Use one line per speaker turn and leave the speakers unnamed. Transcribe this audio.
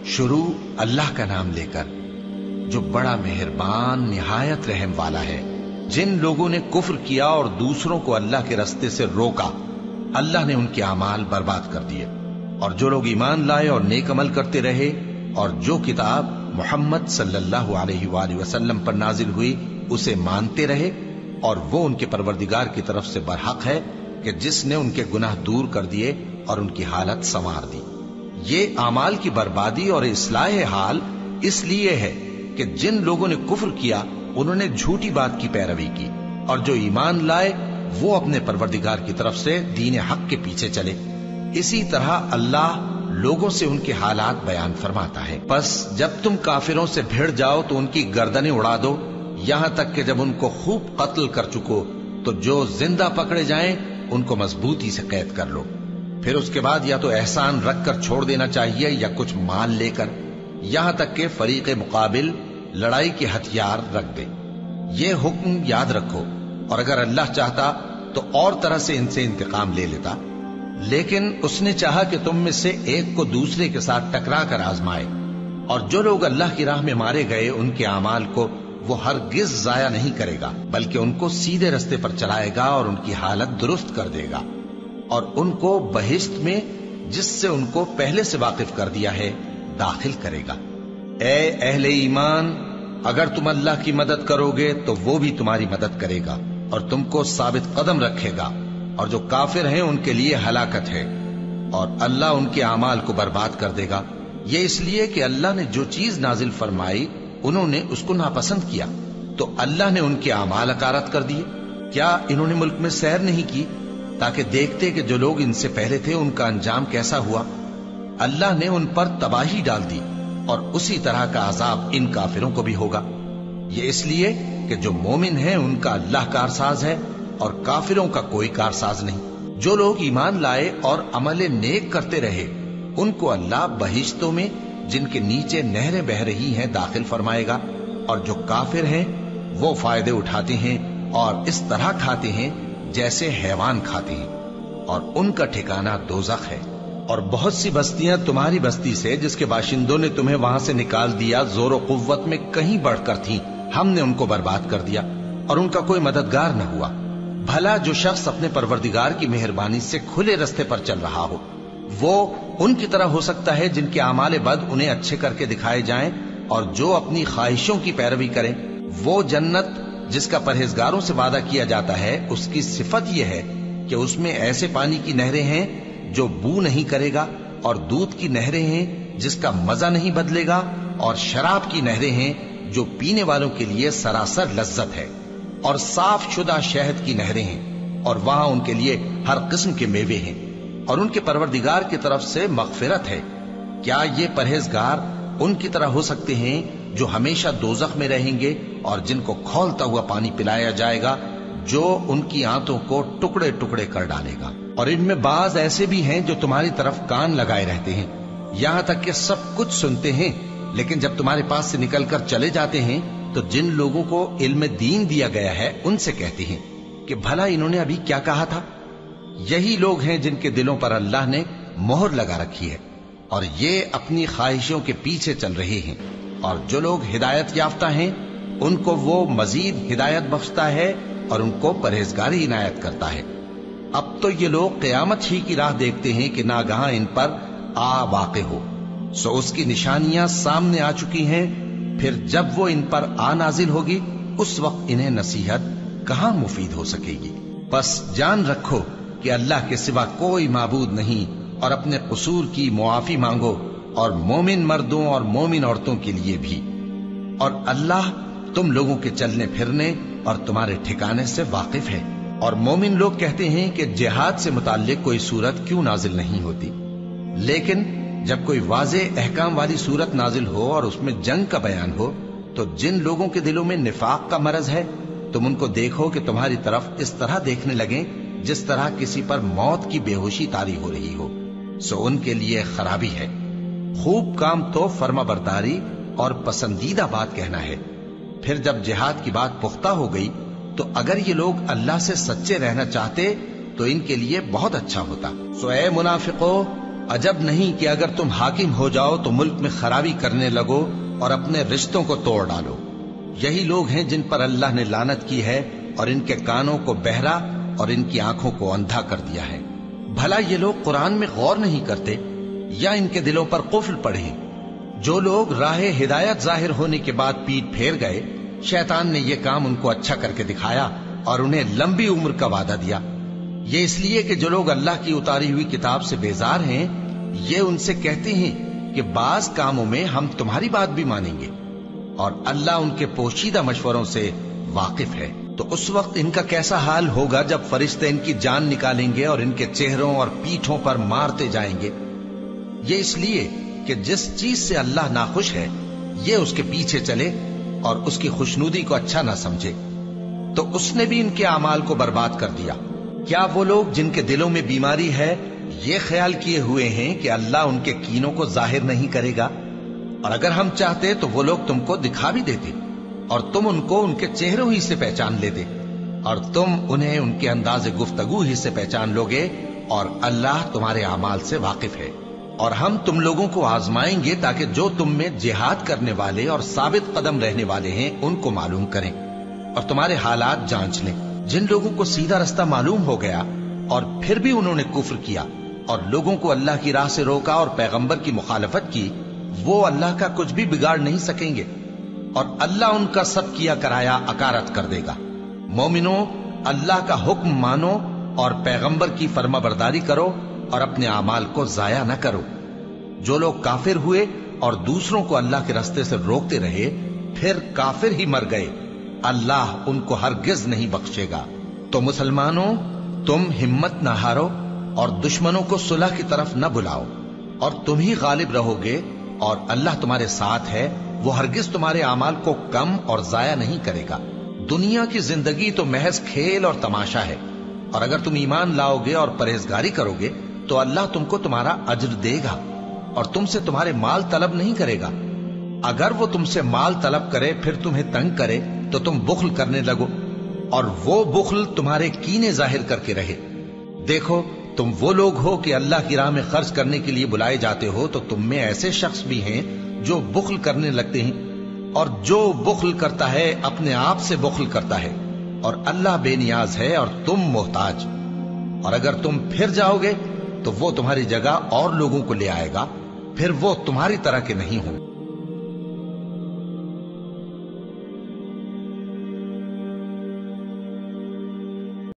شروع اللہ کا نام لے کر جو بڑا مہربان نہایت رحم والا ہے۔ جن لوگوں نے کفر کیا اور دوسروں کو اللہ کے راستے سے روکا، اللہ نے ان کے اعمال برباد کر دیے، اور جو لوگ ایمان لائے اور نیک عمل کرتے رہے اور جو کتاب محمد صلی اللہ علیہ وآلہ وسلم پر نازل ہوئی اسے مانتے رہے، اور وہ ان کے پروردگار کی طرف سے برحق ہے کہ جس نے ان کے گناہ دور کر دیے اور ان کی حالت سنوار دی۔ یہ اعمال کی بربادی اور اصلاح حال اس لیے ہے کہ جن لوگوں نے کفر کیا انہوں نے جھوٹی بات کی پیروی کی، اور جو ایمان لائے وہ اپنے پروردگار کی طرف سے دین حق کے پیچھے چلے۔ اسی طرح اللہ لوگوں سے ان کے حالات بیان فرماتا ہے۔ پس جب تم کافروں سے بھیڑ جاؤ تو ان کی گردنیں اڑا دو، یہاں تک کہ جب ان کو خوب قتل کر چکو تو جو زندہ پکڑے جائیں ان کو مضبوطی سے قید کر لو۔ پھر اس کے بعد یا تو احسان رکھ کر چھوڑ دینا چاہیے یا کچھ مال لے کر، یہاں تک کہ فریق مقابل لڑائی کے ہتھیار رکھ دے۔ یہ حکم یاد رکھو، اور اگر اللہ چاہتا تو اور طرح سے ان سے انتقام لے لیتا، لیکن اس نے چاہا کہ تم میں سے ایک کو دوسرے کے ساتھ ٹکرا کر آزمائے۔ اور جو لوگ اللہ کی راہ میں مارے گئے ان کے اعمال کو وہ ہرگز ضائع نہیں کرے گا، بلکہ ان کو سیدھے رستے پر چلائے گا اور ان کی حالت درست کر دے گا، اور ان کو بہشت میں جس سے ان کو پہلے سے واقف کر دیا ہے داخل کرے گا۔ اے اہل ایمان، اگر تم اللہ کی مدد کرو گے تو وہ بھی تمہاری مدد کرے گا اور تم کو ثابت قدم رکھے گا، اور جو کافر ہیں ان کے لیے ہلاکت ہے، اور اللہ ان کے اعمال کو برباد کر دے گا۔ یہ اس لیے کہ اللہ نے جو چیز نازل فرمائی انہوں نے اس کو ناپسند کیا، تو اللہ نے ان کے اعمال اکارت کر دیے۔ کیا انہوں نے ملک میں سیر نہیں کی تاکہ دیکھتے کہ جو لوگ ان سے پہلے تھے ان کا انجام کیسا ہوا؟ اللہ نے ان پر تباہی ڈال دی، اور اسی طرح کا عذاب ان کافروں کو بھی ہوگا۔ یہ اس لیے کہ جو مومن ہیں ان کا اللہ کارساز ہے اور کافروں کا کوئی کارساز نہیں۔ جو لوگ ایمان لائے اور عمل نیک کرتے رہے ان کو اللہ بہشتوں میں جن کے نیچے نہریں بہ رہی ہیں داخل فرمائے گا، اور جو کافر ہیں وہ فائدے اٹھاتے ہیں اور اس طرح کھاتے ہیں جیسے حیوان کھاتے ہیں، اور ان کا ٹھکانہ دوزخ ہے۔ اور بہت سی بستیاں تمہاری بستی سے جس کے باشندوں نے تمہیں وہاں سے نکال دیا زور و قوت میں کہیں بڑھ کر تھیں، ہم نے ان کو برباد کر دیا اور ان کا کوئی مددگار نہ ہوا۔ بھلا جو شخص اپنے پروردگار کی مہربانی سے کھلے رستے پر چل رہا ہو وہ ان کی طرح ہو سکتا ہے جن کے اعمال بد انہیں اچھے کر کے دکھائے جائیں، اور جو اپنی خواہشوں کی پیروی کریں وہ جنت جس کا پرہیزگاروں سے وعدہ کیا جاتا ہے اس کی صفت یہ ہے کہ اس میں ایسے پانی کی نہریں ہیں جو بو نہیں کرے گا، اور دودھ کی نہریں ہیں جس کا مزہ نہیں بدلے گا، اور شراب کی نہریں ہیں جو پینے والوں کے لیے سراسر لذت ہے، اور صاف شدہ شہد کی نہریں ہیں، اور وہاں ان کے لیے ہر قسم کے میوے ہیں، اور ان کے پروردگار کی طرف سے مغفرت ہے۔ کیا یہ پرہیزگار ان کی طرح ہو سکتے ہیں جو ہمیشہ دوزخ میں رہیں گے اور جن کو کھولتا ہوا پانی پلایا جائے گا جو ان کی آنتوں کو ٹکڑے ٹکڑے کر ڈالے گا؟ اور ان میں بعض ایسے بھی ہیں جو تمہاری طرف کان لگائے رہتے ہیں، یہاں تک کہ سب کچھ سنتے ہیں، لیکن جب تمہارے پاس سے نکل کر چلے جاتے ہیں تو جن لوگوں کو علم دین دیا گیا ہے ان سے کہتے ہیں کہ بھلا انہوں نے ابھی کیا کہا تھا؟ یہی لوگ ہیں جن کے دلوں پر اللہ نے مہر لگا رکھی ہے اور یہ اپنی خواہشوں کے پیچھے چل رہے ہیں، اور جو لوگ ہدایت یافتہ ہیں ان کو وہ مزید ہدایت بخشتا ہے اور ان کو پرہیزگاری عنایت کرتا ہے۔ اب تو یہ لوگ قیامت ہی کی راہ دیکھتے ہیں کہ ناگہاں ان پر آ واقع ہو، سو اس کی نشانیاں سامنے آ چکی ہیں، پھر جب وہ ان پر آ نازل ہوگی اس وقت انہیں نصیحت کہاں مفید ہو سکے گی۔ بس جان رکھو کہ اللہ کے سوا کوئی معبود نہیں، اور اپنے قصور کی معافی مانگو، اور مومن مردوں اور مومن عورتوں کے لیے بھی، اور اللہ تم لوگوں کے چلنے پھرنے اور تمہارے ٹھکانے سے واقف ہے۔ اور مومن لوگ کہتے ہیں کہ جہاد سے متعلق کوئی سورت کیوں نازل نہیں ہوتی، لیکن جب کوئی واضح احکام والی سورت نازل ہو اور اس میں جنگ کا بیان ہو تو جن لوگوں کے دلوں میں نفاق کا مرض ہے تم ان کو دیکھو کہ تمہاری طرف اس طرح دیکھنے لگیں جس طرح کسی پر موت کی بے ہوشی طاری ہو رہی ہو، سو ان کے لیے خرابی ہے۔ خوب کام تو فرما برداری اور پسندیدہ بات کہنا ہے۔ پھر جب جہاد کی بات پختہ ہو گئی تو اگر یہ لوگ اللہ سے سچے رہنا چاہتے تو ان کے لیے بہت اچھا ہوتا۔ سو اے منافقو، अजब नहीं कि अगर तुम हाकिम हो जाओ तो मुल्क में खराबी करने लगो और अपने रिश्तों को तोड़ डालो। यही लोग हैं जिन पर अल्लाह ने लानत की है और इनके कानों को बहरा और इनकी आंखों को अंधा कर दिया है। भला ये लोग कुरान में गौर नहीं करते या इनके दिलों पर कुफ्र पड़े हैं? जो लोग राह हिदायत जाहिर होने के बाद पीठ फेर गए, शैतान ने यह काम उनको अच्छा करके दिखाया और उन्हें लंबी उम्र का वादा दिया। ये इसलिए कि जो लोग अल्लाह की उतारी हुई किताब से बेजार हैं, ये उनसे कहते हैं कि बाज कामों में हम तुम्हारी बात भी मानेंगे और अल्लाह उनके पोशीदा मशवरों से वाकिफ है। तो उस वक्त इनका कैसा हाल होगा जब फरिश्ते इनकी जान निकालेंगे और इनके चेहरों और पीठों पर मारते जाएंगे। ये इसलिए कि जिस चीज से अल्लाह नाखुश है, ये उसके पीछे चले और उसकी खुशनुदी को अच्छा ना समझे, तो उसने भी इनके अमाल को बर्बाद कर दिया। क्या वो लोग जिनके दिलों में बीमारी है, ये ख्याल किए हुए हैं कि अल्लाह उनके कीनों को जाहिर नहीं करेगा? और अगर हम चाहते तो वो लोग तुमको दिखा भी देते और तुम उनको उनके चेहरों ही से पहचान लेते और तुम उन्हें उनके अंदाज़े गुफ्तगू ही से पहचान लोगे और अल्लाह तुम्हारे अमाल से वाकिफ है। और हम तुम लोगों को आजमाएंगे ताकि जो तुम में जिहाद करने वाले और साबित कदम रहने वाले हैं उनको मालूम करें और तुम्हारे हालात जांच लें। जिन लोगों को सीधा रास्ता मालूम हो गया और फिर भी उन्होंने कुफ्र किया और लोगों को अल्लाह की राह से रोका और पैगंबर की मुखालफत की, वो अल्लाह का कुछ भी बिगाड़ नहीं सकेंगे और अल्लाह उनका सब किया कराया अकारत कर देगा। मोमिनो, अल्लाह का हुक्म मानो और पैगंबर की फर्माबरदारी करो और अपने अमाल को जाया न करो। जो लोग काफिर हुए और दूसरों को अल्लाह के रास्ते से रोकते रहे, फिर काफिर ही मर गए, अल्लाह उनको हरगिज नहीं बख्शेगा। तो मुसलमानों, तुम हिम्मत न हारो और दुश्मनों को सुलह की तरफ न बुलाओ और तुम ही गालिब रहोगे और अल्लाह तुम्हारे साथ है। वो हरगिज तुम्हारे अमाल को कम और जाया नहीं करेगा। दुनिया की जिंदगी तो महज खेल और तमाशा है और अगर तुम ईमान लाओगे और परहेजगारी करोगे तो अल्लाह तुमको तुम्हारा अज्र देगा और तुमसे तुम्हारे माल तलब नहीं करेगा। अगर वो तुमसे माल तलब करे फिर तुम्हें तंग करे तो तुम बुख्ल करने लगो और वो बुख्ल तुम्हारे कीने जाहिर करके रहे। देखो, तुम वो लोग हो कि अल्लाह की राह में खर्च करने के लिए बुलाए जाते हो, तो तुम में ऐसे शख्स भी हैं जो बुख्ल करने लगते हैं और जो बुख्ल करता है अपने आप से बुख्ल करता है और अल्लाह बेनियाज है और तुम मोहताज। और अगर तुम फिर जाओगे तो वो तुम्हारी जगह और लोगों को ले आएगा, फिर वो तुम्हारी तरह के नहीं होंगे।